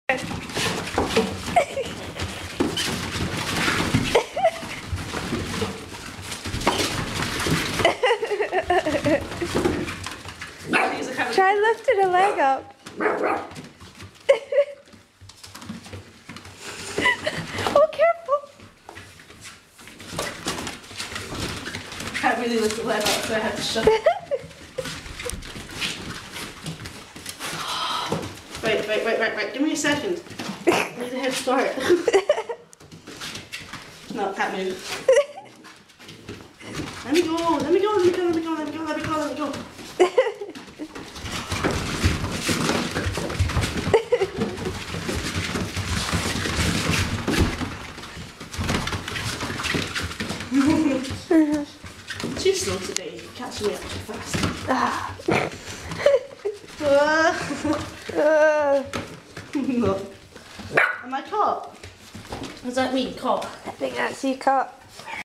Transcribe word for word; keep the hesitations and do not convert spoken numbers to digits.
Try lifting a leg up. Oh, careful. I can't really lift the leg up, so I have to shut it. Wait, wait, wait, wait, wait. Give me a second. I need a head start. No, can't move. Let me go, let me go, let me go, let me go, let me go, let me go, let me go. Too slow today, you catch me up too fast. uh, no. Am I caught? What does that mean, caught? I think that's you caught.